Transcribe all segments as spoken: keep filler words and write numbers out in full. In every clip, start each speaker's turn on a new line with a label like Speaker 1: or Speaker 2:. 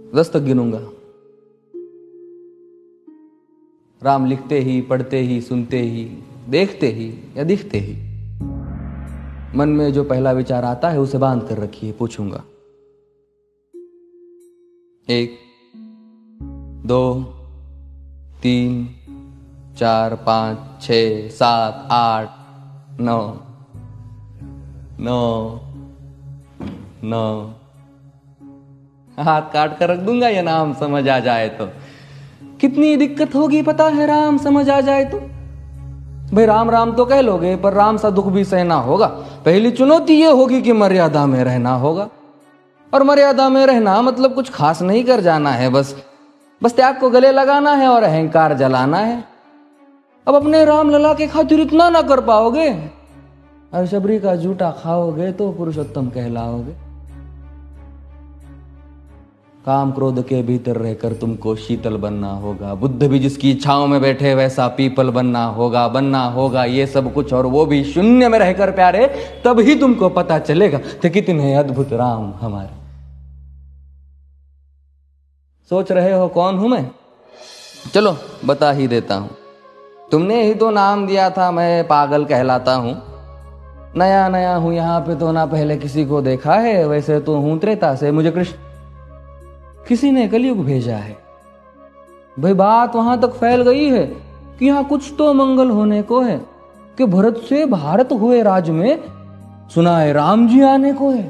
Speaker 1: दस तक गिनूंगा। राम लिखते ही, पढ़ते ही, सुनते ही, देखते ही या दिखते ही मन में जो पहला विचार आता है उसे बांध कर रखिए। पूछूंगा एक, दो, तीन, चार, पांच, छ, सात, आठ, नौ, नौ, नौ। हाथ काट कर रख दूंगा ये नाम समझ आ जाए तो। कितनी दिक्कत होगी पता है राम समझ आ जाए तो। भाई राम राम तो कह लोगे पर राम सा दुख भी सहना होगा। पहली चुनौती ये होगी कि मर्यादा में रहना होगा। और मर्यादा में रहना मतलब कुछ खास नहीं कर जाना है, बस बस त्याग को गले लगाना है और अहंकार जलाना है। अब अपने राम लला के खातिर इतना ना कर पाओगे और शबरी का जूठा खाओगे तो पुरुषोत्तम कहलाओगे। काम क्रोध के भीतर रहकर तुमको शीतल बनना होगा। बुद्ध भी जिसकी इच्छाओं में बैठे वैसा पीपल बनना होगा। बनना होगा ये सब कुछ और वो भी शून्य में रहकर प्यारे, तभी तुमको पता चलेगा कि कितने अद्भुत राम हमारे। सोच रहे हो कौन हूं मैं? चलो बता ही देता हूं। तुमने ही तो नाम दिया था मैं पागल कहलाता हूं। नया नया हूं यहां पे तो ना पहले किसी को देखा है। वैसे तो हूं त्रेता से, मुझे कृष्ण किसी ने कलयुग भेजा है। भाई बात वहां तक फैल गई है कि यहां कुछ तो मंगल होने को है कि भरत से भारत हुए राज में सुना है राम जी आने को है।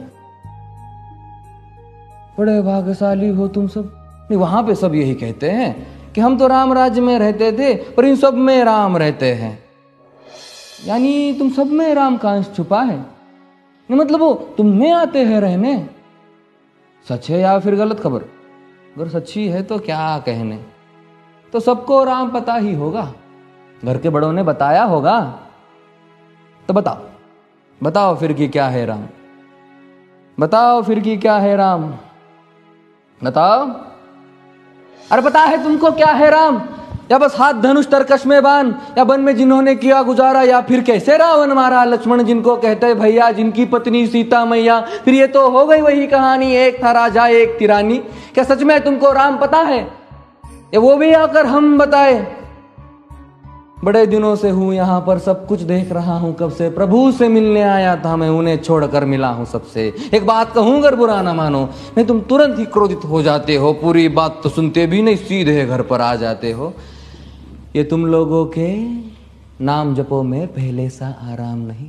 Speaker 1: बड़े भाग्यशाली हो तुम सब। नहीं, वहां पे सब यही कहते हैं कि हम तो राम राज्य में रहते थे पर इन सब में राम रहते हैं। यानी तुम सब में राम का अंश छुपा है। नहीं मतलब वो तुम में आते हैं रहने। सच है या फिर गलत खबर? अगर सच्ची है तो क्या कहने। तो सबको राम पता ही होगा, घर के बड़ों ने बताया होगा। तो बताओ बताओ फिर कि क्या है राम। बताओ फिर कि क्या है राम। बताओ। अरे पता है तुमको क्या है राम? या बस हाथ धनुष तरकश में बांध, या वन में जिन्होंने किया गुजारा, या फिर कैसे रावण मारा लक्ष्मण जिनको कहते भैया, जिनकी पत्नी सीता मैया। फिर ये तो हो गई वही कहानी, एक था राजा एक थी रानी। क्या सच में तुमको राम पता है या वो भी आकर हम बताए? बड़े दिनों से हूं यहां पर, सब कुछ देख रहा हूं कब से। प्रभु से मिलने आया था मैं, उन्हें छोड़कर मिला हूं सबसे। एक बात कहूं अगर बुरा ना मानो, नहीं तुम तुरंत ही क्रोधित हो जाते हो। पूरी बात तो सुनते भी नहीं, सीधे घर पर आ जाते हो। ये तुम लोगों के नाम जपो में पहले सा आराम नहीं।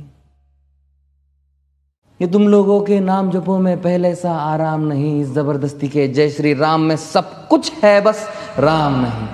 Speaker 1: ये तुम लोगों के नाम जपो में पहले सा आराम नहीं। इस जबरदस्ती के जय श्री राम में सब कुछ है, बस राम नहीं।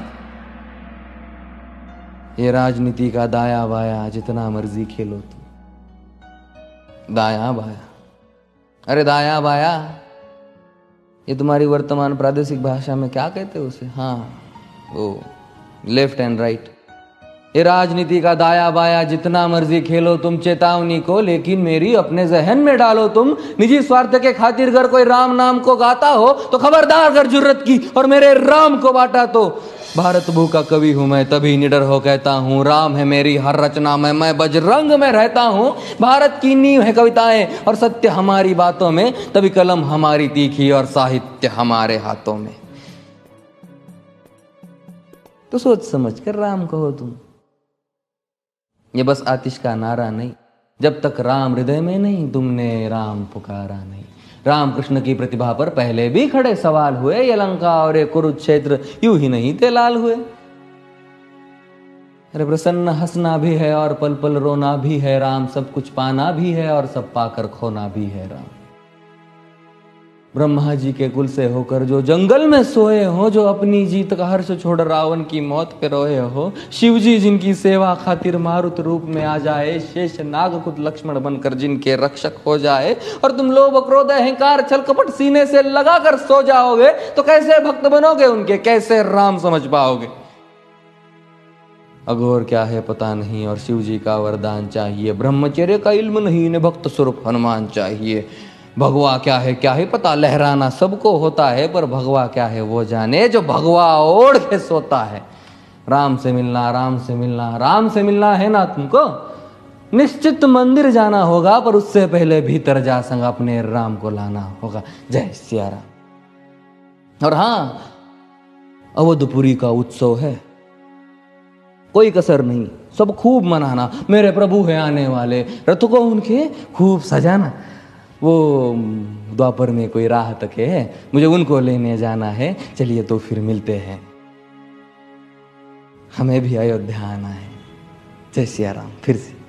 Speaker 1: ये राजनीति का दाया बाया जितना मर्जी खेलो तुम। दाया बाया, अरे दाया बाया ये तुम्हारी वर्तमान प्रादेशिक भाषा में क्या कहते हो उसे? हाँ वो लेफ्ट एंड राइट। ये राजनीति का दाया बाया जितना मर्जी खेलो तुम चेतावनी को, लेकिन मेरी अपने जहन में डालो तुम। निजी स्वार्थ के खातिर अगर कोई राम नाम को गाता हो तो खबरदार अगर जुर्रत की और मेरे राम को बांटा तो। भारत भू का कवि हूं मैं, तभी निडर हो कहता हूं राम है मेरी हर रचना में। मैं बजरंग में रहता हूं, भारत की नींव है कविताएं और सत्य हमारी बातों में। तभी कलम हमारी तीखी और साहित्य हमारे हाथों में। तो सोच समझ कर राम कहो तुम। ये बस आतिश का नारा नहीं, जब तक राम हृदय में नहीं तुमने राम पुकारा नहीं। राम कृष्ण की प्रतिभा पर पहले भी खड़े सवाल हुए। ये लंका और ये कुरुक्षेत्र यूं ही नहीं थे लाल हुए। अरे प्रसन्न हंसना भी है और पल पल रोना भी है राम। सब कुछ पाना भी है और सब पाकर खोना भी है राम। ब्रह्मा जी के कुल से होकर जो जंगल में सोए हो, जो अपनी जीत का हर्ष छोड़ रावण की मौत पे रोए हो। शिव जी जिनकी सेवा खातिर मारुत रूप में आ जाए। शेष नाग खुद लक्ष्मण बनकर जिनके रक्षक हो जाए। और तुम लोभ क्रोध अहंकार छल कपट सीने से लगा कर सो जाओगे तो कैसे भक्त बनोगे उनके, कैसे राम समझ पाओगे? अघोर क्या है पता नहीं और शिव जी का वरदान चाहिए। ब्रह्मचर्य का इल्म नहीं, इन्हें भक्त स्वरूप हनुमान चाहिए। भगवा क्या है क्या है पता, लहराना सबको होता है पर भगवा क्या है वो जाने जो भगवा ओढ़ के सोता है। राम से मिलना राम से मिलना राम से मिलना है ना तुमको, निश्चित मंदिर जाना होगा पर उससे पहले भीतर जा संग अपने राम को लाना होगा। जय सिया राम। और हाँ, अवधपुरी का उत्सव है, कोई कसर नहीं, सब खूब मनाना। मेरे प्रभु है आने वाले, रथ को उनके खूब सजाना। वो द्वापर में कोई राह तक है, मुझे उनको लेने जाना है। चलिए तो फिर मिलते हैं, हमें भी अयोध्या आना है। जय सिया राम। फिर से